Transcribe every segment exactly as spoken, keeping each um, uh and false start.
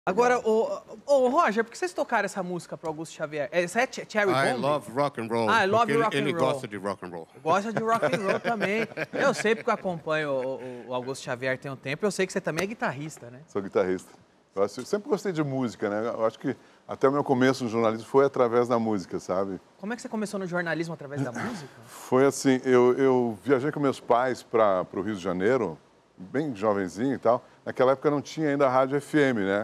Agora, ô, ô, Roger, por que vocês tocaram essa música pro Augusto Xavier? Essa é Cherry Bomb? I love rock and roll. Ah, I love ele, rock and ele roll. gosta de rock and roll. Gosta de rock and roll também. Eu sei porque eu acompanho o, o Augusto Xavier tem um tempo, eu sei que você também é guitarrista, né? Sou guitarrista. Eu sempre gostei de música, né? Eu acho que até o meu começo no jornalismo foi através da música, sabe? Como é que você começou no jornalismo através da música? Foi assim, eu, eu viajei com meus pais para o Rio de Janeiro, bem jovenzinho e tal. Naquela época não tinha ainda a rádio F M, né?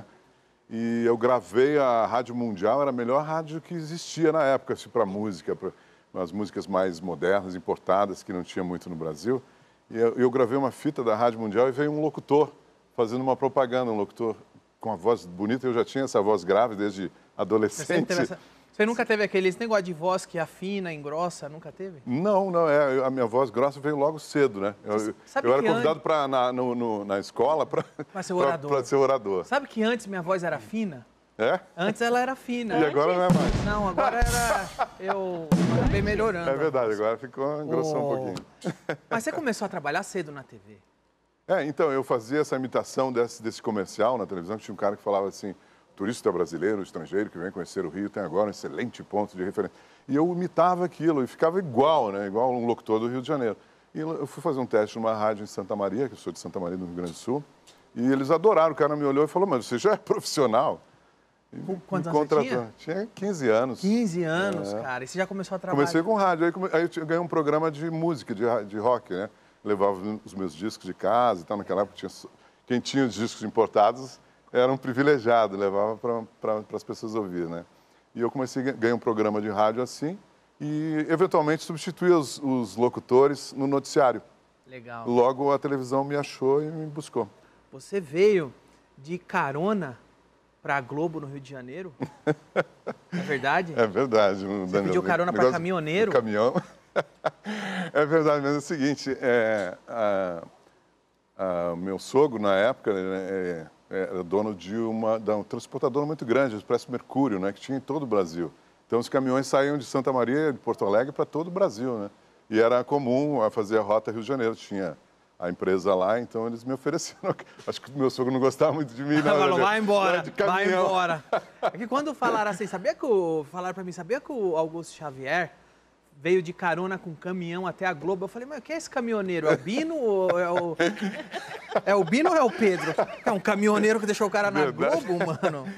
E eu gravei a Rádio Mundial, era a melhor rádio que existia na época, assim, para música, para as músicas mais modernas, importadas, que não tinha muito no Brasil. E eu, eu gravei uma fita da Rádio Mundial e veio um locutor fazendo uma propaganda, um locutor com uma voz bonita. Eu já tinha essa voz grave desde adolescente. Você, essa... Você nunca teve aquele negócio de voz que afina, engrossa, nunca teve? Não, não, é, a minha voz grossa veio logo cedo, né? Eu, eu era convidado pra, na, no, no, na escola para ser orador. Para ser orador. Sabe que antes minha voz era fina? É? Antes ela era fina. E agora não é mais? Não, agora era... Eu acabei melhorando. É verdade, agora ficou engrossou oh. um pouquinho. Mas você começou a trabalhar cedo na T V? É, então, eu fazia essa imitação desse, desse comercial na televisão, que tinha um cara que falava assim: turista brasileiro, estrangeiro, que vem conhecer o Rio, tem agora um excelente ponto de referência. E eu imitava aquilo, e ficava igual, né? Igual um locutor do Rio de Janeiro. E eu fui fazer um teste numa rádio em Santa Maria, que eu sou de Santa Maria, do Rio Grande do Sul, e eles adoraram. O cara me olhou e falou: mas você já é profissional? E Quantos anos você tinha? Tinha quinze anos. quinze anos, é. Cara. E você já começou a trabalhar? Comecei com rádio. Aí, come... aí eu ganhei um programa de música, de, de rock, né? Levava os meus discos de casa e tal. Naquela época, tinha... quem tinha os discos importados era um privilegiado, levava para as pessoas ouvir, né? E eu comecei a ganhar um programa de rádio assim e, eventualmente, substituí os, os locutores no noticiário. Legal. Logo, a televisão me achou e me buscou. Você veio de carona para a Globo no Rio de Janeiro? É verdade? É verdade. Você pediu carona para caminhoneiro? Caminhão. É verdade, mas é o seguinte, é, a, a, meu sogro, na época, é, era dono de uma, de uma transportadora muito grande, o Expresso Mercúrio, né, que tinha em todo o Brasil. Então, os caminhões saíam de Santa Maria, de Porto Alegre, para todo o Brasil, né? E era comum a fazer a rota Rio de Janeiro. Tinha a empresa lá, então eles me ofereceram. Acho que o meu sogro não gostava muito de mim, não. Falou, vai embora, vai caminhão. embora. É que quando falaram assim, sabia que o... Falaram para mim, sabia que o Augusto Xavier veio de carona com caminhão até a Globo? Eu falei, mas quem é esse caminhoneiro? É o Bino ou é o... É o Bino ou é o Pedro? É um caminhoneiro que deixou o cara na Verdade. Globo, mano?